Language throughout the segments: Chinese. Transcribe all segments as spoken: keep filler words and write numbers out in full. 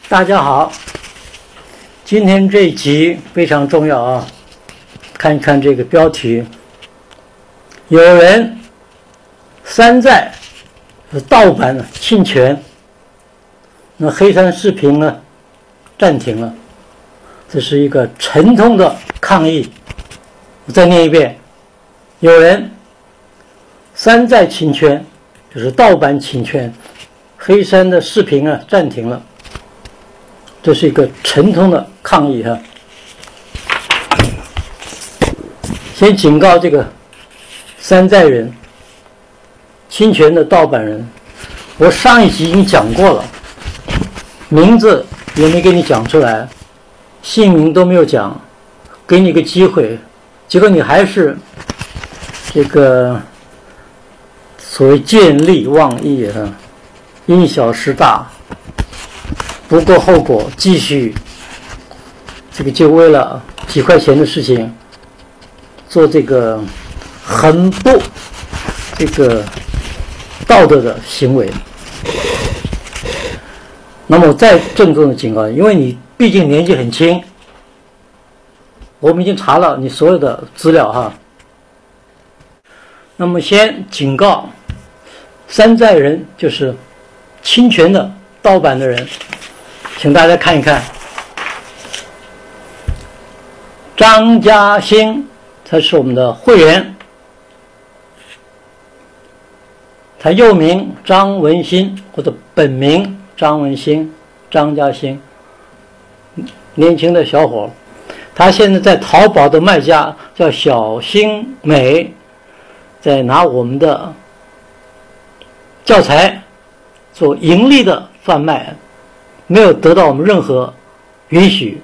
大家好，今天这一集非常重要啊！看一看这个标题，有人山寨是盗版侵权，那黑山视频呢暂停了，这是一个沉痛的抗议。我再念一遍，有人山寨侵权，就是盗版侵权，黑山的视频啊暂停了。这是一个沉痛的抗议哈！先警告这个山寨人、侵权的盗版人，我上一集已经讲过了，名字也没给你讲出来，姓名都没有讲，给你个机会，结果你还是这个所谓见利忘义哈，因小失大。不顾后果，继续这个就为了几块钱的事情做这个很不这个道德的行为。那么我再郑重的警告，因为你毕竟年纪很轻，我们已经查了你所有的资料哈。那么先警告山寨人，就是侵权的盗版的人。请大家看一看，张嘉兴，他是我们的会员，他又名张文新或者本名张文新，张嘉兴，年轻的小伙，他现在在淘宝的卖家叫小新美，在拿我们的教材做盈利的贩卖。没有得到我们任何允许。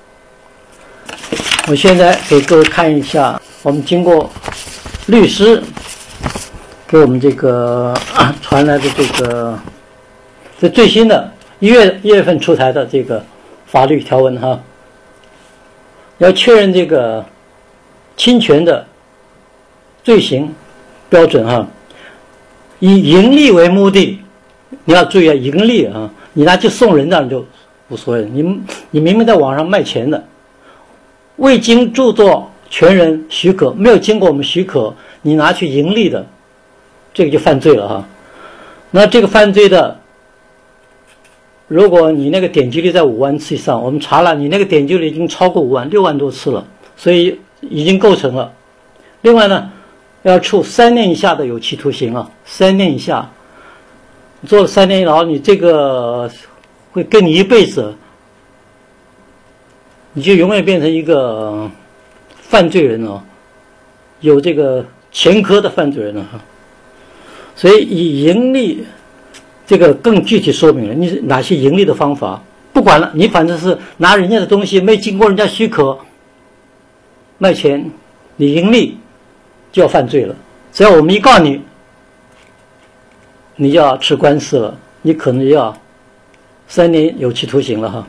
我现在给各位看一下，我们经过律师给我们这个、啊、传来的这个这最新的一月一月份出台的这个法律条文哈，要确认这个侵权的罪行标准哈，以盈利为目的，你要注意啊，盈利啊。你拿去送人，那就无所谓。你你明明在网上卖钱的，未经著作权人许可，没有经过我们许可，你拿去盈利的，这个就犯罪了哈。那这个犯罪的，如果你那个点击率在五万次以上，我们查了，你那个点击率已经超过五万，六万多次了，所以已经构成了。另外呢，要处三年以下的有期徒刑啊，三年以下。做了三年牢，你这个会跟你一辈子，你就永远变成一个犯罪人了，有这个前科的犯罪人了哈。所以以盈利这个更具体说明了你哪些盈利的方法，不管了，你反正是拿人家的东西没经过人家许可卖钱，你盈利就要犯罪了。只要我们一告你，你就要吃官司了，你可能要三年有期徒刑了哈。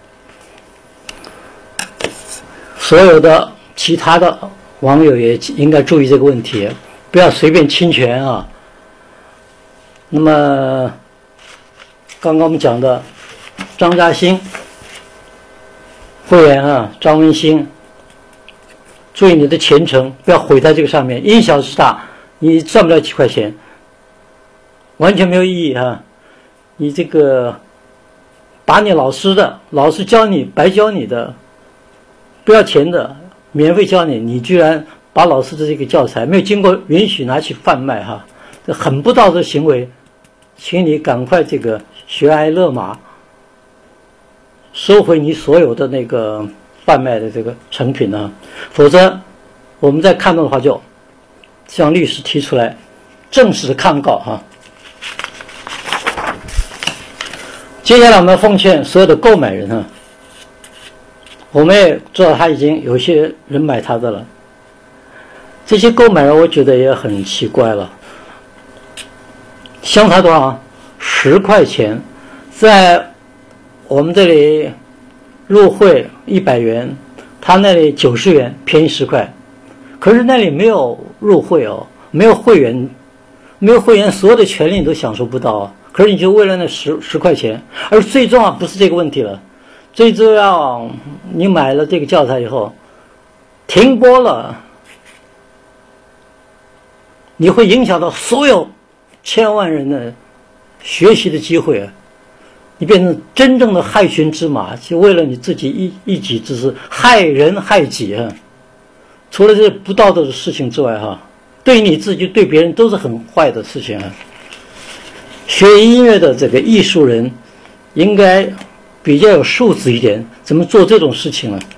所有的其他的网友也应该注意这个问题，不要随便侵权啊。那么刚刚我们讲的张嘉兴会员啊，张文新，注意你的前程，不要毁在这个上面，因小失大，你赚不了几块钱。完全没有意义哈！你这个打你老师的，老师教你白教你的，不要钱的，免费教你，你居然把老师的这个教材没有经过允许拿去贩卖哈，这很不道德行为，请你赶快这个悬崖勒马，收回你所有的那个贩卖的这个成品啊，否则我们再看到的话，就向律师提出来正式的抗告哈。接下来我们奉劝所有的购买人啊，我们也知道他已经有些人买他的了，这些购买人我觉得也很奇怪了，相差多少？十块钱，在我们这里入会一百元，他那里九十元，便宜十块，可是那里没有入会哦，没有会员，没有会员，所有的权利你都享受不到啊。 可是你就为了那十十块钱，而最重要不是这个问题了，最重要你买了这个教材以后，停播了，你会影响到所有千万人的学习的机会啊！你变成真正的害群之马，就为了你自己一一己之私，害人害己啊！除了这不道德的事情之外，哈，对你自己对别人都是很坏的事情啊！学音乐的这个艺术人，应该比较有素质一点，怎么做这种事情呢？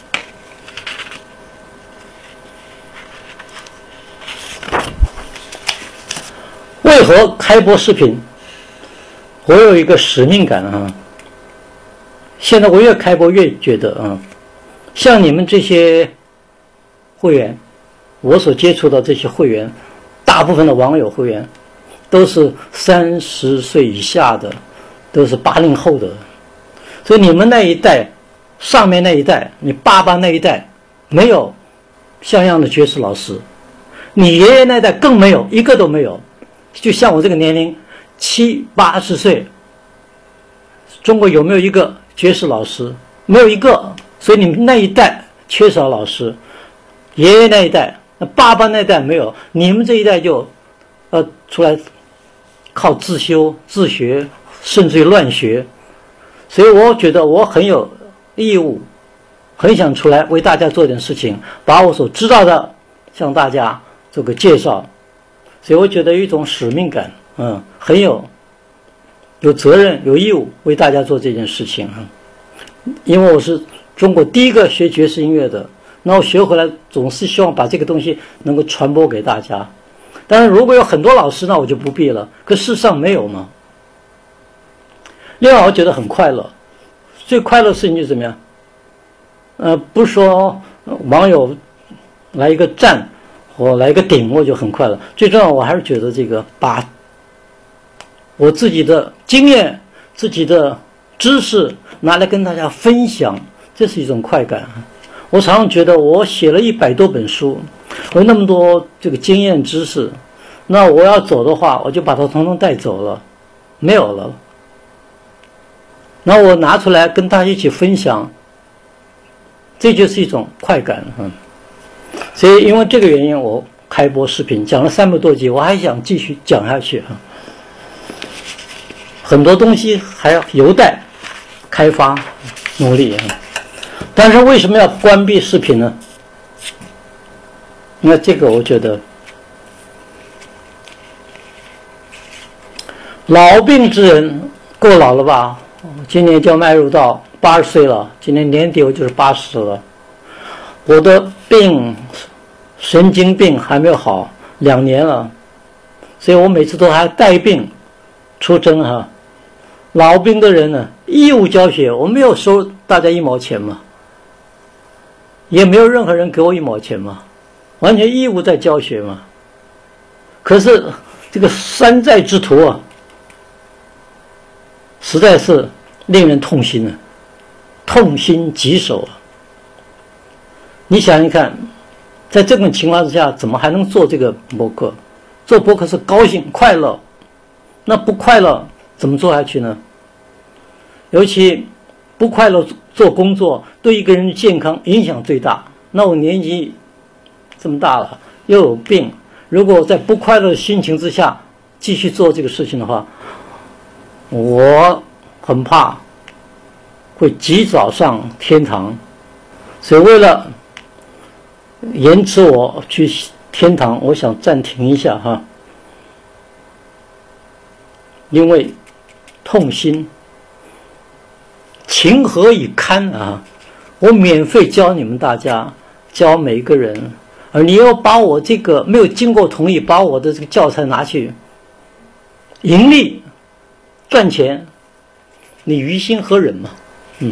为何开播视频？我有一个使命感啊！现在我越开播越觉得啊，像你们这些会员，我所接触到这些会员，大部分的网友会员都是三十岁以下的，都是八零后的，所以你们那一代，上面那一代，你爸爸那一代没有像样的爵士老师，你爷爷那代更没有，一个都没有。就像我这个年龄，七八十岁，中国有没有一个爵士老师？没有一个。所以你们那一代缺少老师，爷爷那一代、爸爸那一代没有，你们这一代就，呃，出来靠自修、自学，甚至于乱学。所以我觉得我很有义务，很想出来为大家做点事情，把我所知道的向大家做个介绍。所以我觉得有一种使命感，嗯，很有有责任、有义务为大家做这件事情啊。因为我是中国第一个学爵士音乐的，那我学回来总是希望把这个东西能够传播给大家。当然，如果有很多老师，那我就不必了。可事实上没有嘛。另外，我觉得很快乐，最快乐的事情就是怎么样？呃，不是说网友来一个赞。我来个顶，我就很快乐。最重要，我还是觉得这个把我自己的经验、自己的知识拿来跟大家分享，这是一种快感。我常常觉得，我写了一百多本书，我有那么多这个经验知识，那我要走的话，我就把它统统带走了，没有了。然后我拿出来跟大家一起分享，这就是一种快感，嗯。所以，因为这个原因，我开播视频讲了三百多集，我还想继续讲下去啊。很多东西还要有待开发努力啊。但是为什么要关闭视频呢？那这个我觉得，老病之人够老了吧？今年就要迈入到八十岁了，今年年底我就是八十了。我的病，神经病还没有好，两年了，所以我每次都还带病出征哈。老兵的人呢，义务教学，我没有收大家一毛钱嘛，也没有任何人给我一毛钱嘛，完全义务在教学嘛。可是这个山寨之徒啊，实在是令人痛心啊，痛心疾首啊。你想一看，在这种情况之下，怎么还能做这个博客？做博客是高兴快乐，那不快乐怎么做下去呢？尤其不快乐做工作，对一个人的健康影响最大。那我年纪这么大了，又有病，如果在不快乐的心情之下继续做这个事情的话，我很怕会及早上天堂。所以为了延迟我去天堂，我想暂停一下哈，因为痛心，情何以堪啊！我免费教你们大家，教每一个人，而你要把我这个没有经过同意，把我的这个教材拿去盈利赚钱，你于心何忍嘛？嗯。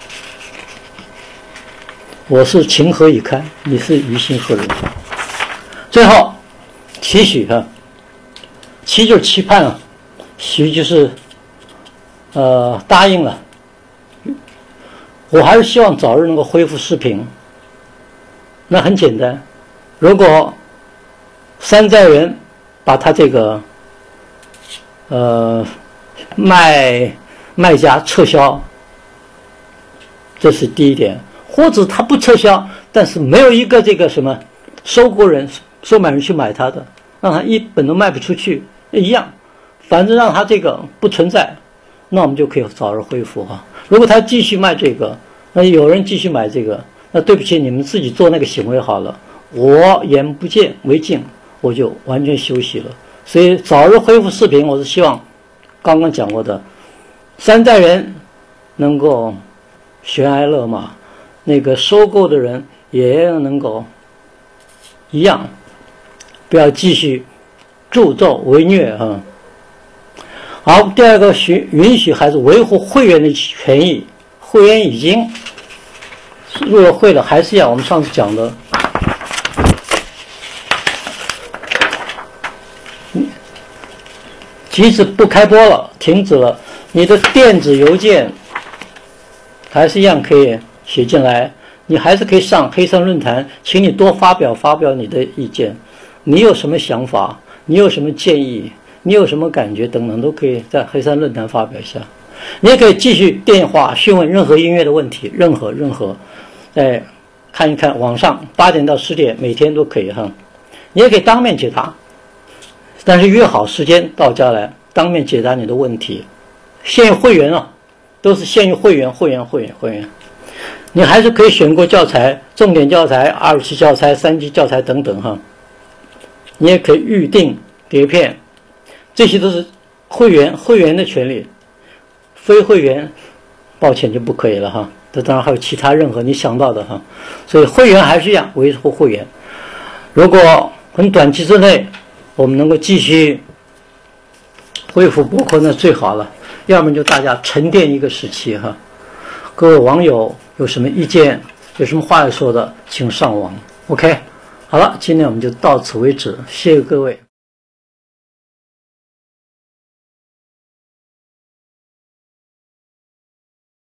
我是情何以堪，你是于心何忍？最后，期许啊，期就是期盼啊，许就是呃答应了。我还是希望早日能够恢复视频。那很简单，如果山寨人把他这个呃卖卖家撤销，这是第一点。或者他不撤销，但是没有一个这个什么收购人、收买人去买它的，让他一本都卖不出去，一样，反正让他这个不存在，那我们就可以早日恢复哈。如果他继续卖这个，那有人继续买这个，那对不起，你们自己做那个行为好了，我眼不见为净，我就完全休息了。所以早日恢复视频，我是希望刚刚讲过的山寨人能够悬崖勒马，那个收购的人也能够一样，不要继续助纣为虐啊。好，第二个允允许还是维护会员的权益，会员已经入了会了，还是要我们上次讲的，即使不开播了，停止了，你的电子邮件还是一样可以写进来，你还是可以上黑山论坛，请你多发表发表你的意见，你有什么想法，你有什么建议，你有什么感觉等等，都可以在黑山论坛发表一下。你也可以继续电话询问任何音乐的问题，任何任何，哎，看一看网上八点到十点每天都可以哈。你也可以当面解答，但是约好时间到家来当面解答你的问题。限于会员啊，都是限于会员，会员，会员，会员。你还是可以选购教材，重点教材、二期教材、三级教材等等哈。你也可以预定碟片，这些都是会员会员的权利。非会员，抱歉就不可以了哈。这当然还有其他任何你想到的哈。所以会员还是一样维护会员。如果很短期之内我们能够继续恢复播客，那最好了。要么就大家沉淀一个时期哈。各位网友有什么意见，有什么话要说的，请上网。OK， 好了，今天我们就到此为止，谢谢各位。